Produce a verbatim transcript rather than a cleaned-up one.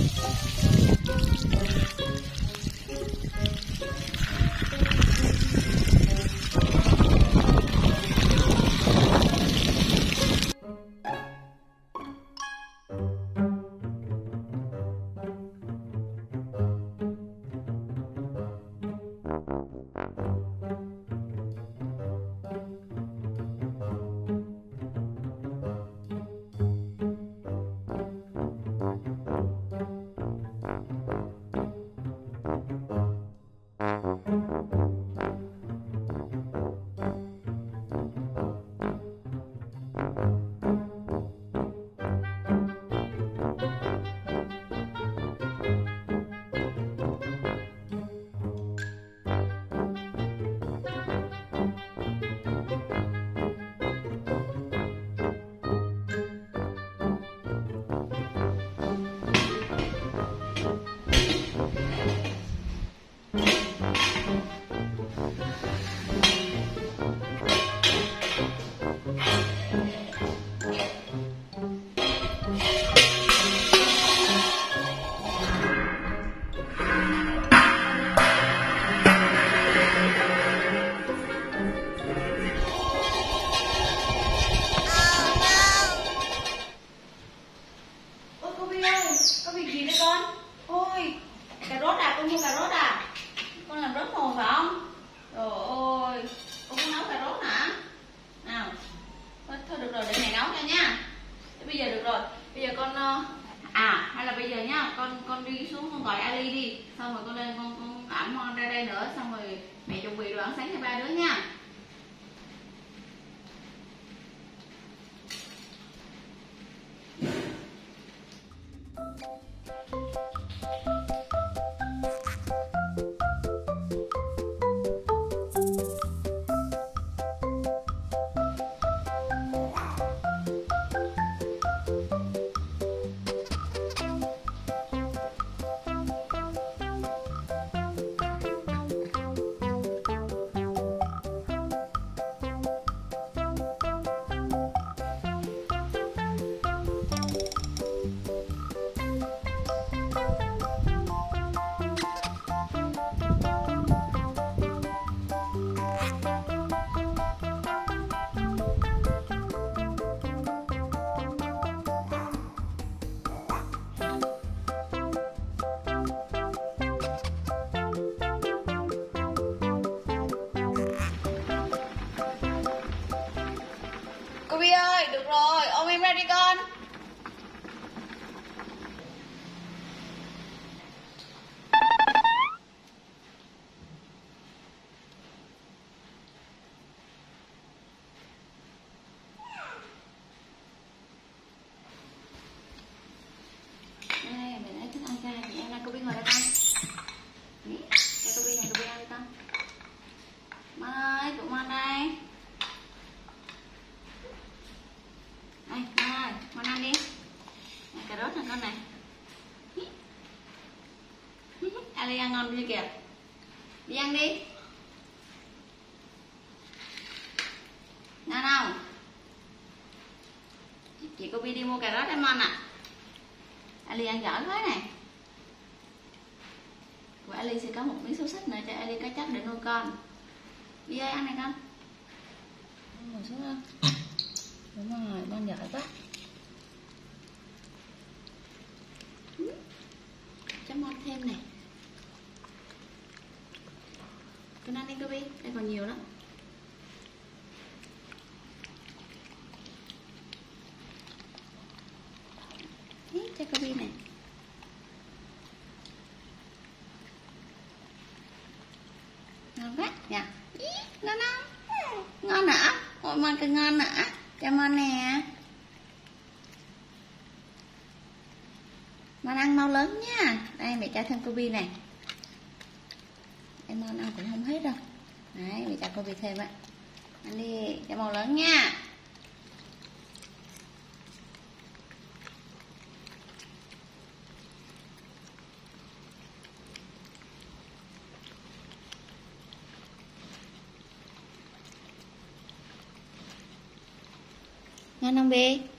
À hay là bây giờ nhá, con con đi xuống con gọi Ali đi, xong rồi con lên con con ẵm con ra đây nữa, xong rồi mẹ chuẩn bị đồ ăn sáng cho ba đứa nha. Cô Bi ơi, được rồi, ôm em ra đi con. Đây, mình lấy thức ăn ra, thì em ra cô Bi ngồi đây con. Đây, cô Bi này, cô Bi ăn đi con. Mon ơi, tụi Mon đây. Đây, Mon ơi, Mon ăn đi. Này, cà rốt nè con này. Ali ăn ngon chưa kìa. Đi ăn đi. Nào nào. Chị cô Bi đi mua cà rốt em Mon ạ. Ali ăn giỏi quá này. Và Ali sẽ có một miếng xúc xích nữa cho Ali có chất để nuôi con. Bi ơi, ăn này con. Ngồi xuống không? Đúng rồi, con giỏi quá. Cho Mon thêm này. Con ăn đi cô Bi, đây còn nhiều lắm. Cho cô Bi này. Ngon quá nha. Ngon không? Ngon hả? Ôi Mon cứ ngon hả? Cho Mon nè. Mon ăn mau lớn nha. Đây mẹ cho thêm cô Bi này. Em Mon ăn cũng không hết đâu. Đấy mẹ cho cô Bi thêm á. Ăn đi cho mau lớn nha. Ngon không Bi?